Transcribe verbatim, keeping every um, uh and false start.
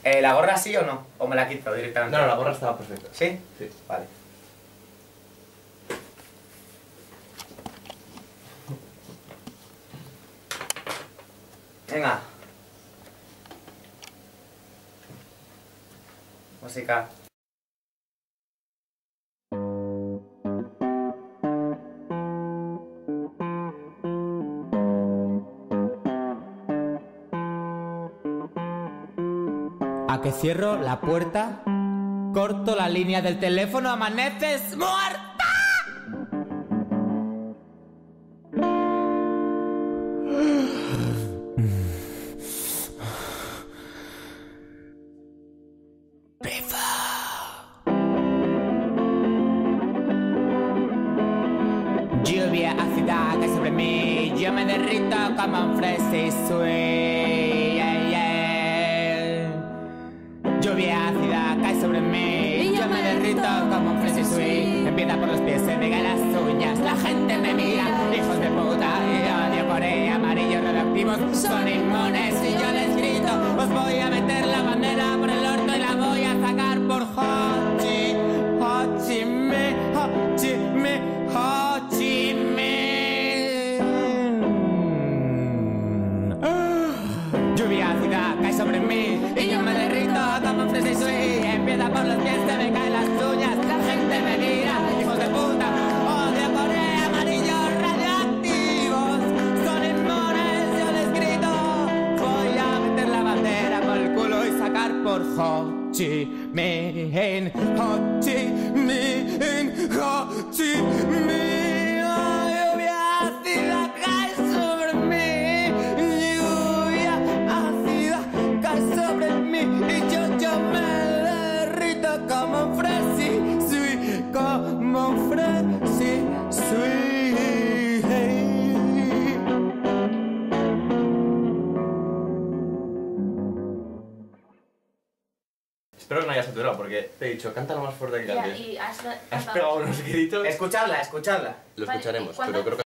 Eh, ¿La gorra sí o no? ¿O me la quito directamente? No, no, la gorra estaba perfecta. ¿Sí? Sí. Vale. Venga. Música. A que cierro la puerta, corto la línea del teléfono, amaneces muerta. Lluvia ácida cae sobre mí, yo me derrito como un fresi sweet, yeah, yeah. Lluvia ácida cae sobre mí, yo me derrito como un fresi sweet. Empieza por los pies, se me caen las uñas, la gente me mira, hijos de puta, y odio por ella, amarillos radioactivos son inmunes y yo les grito, os voy a meter la bandera por el orto y la voy a sacar por Ho Chi, Ho Chi Minh, Ho Chi Minh, Ho Chi Minh. Lluvia ácida cae sobre mí y yo me derrito como un fresi sweet. Empieza por los pies, se me caen las uñas, la gente me mira, hijos de puta, odio por ella, amarillos radioactivos son inmunes, yo les grito, voy a meter la bandera por el culo y sacar por Ho Chi Minh, Ho Chi Minh, Ho Chi Minh. Lluvia ácida cae sobre mí, lluvia ácida cae sobre mí y yo, yo me derrito como un fresi sweet, como un fresi sweet. Espero que no haya saturado porque te he dicho, cántalo más fuerte que Ya, antes. y has, Has pegado unos gritos. Escuchadla, escuchadla. Lo Vale, escucharemos, ¿y cuándo- pero creo que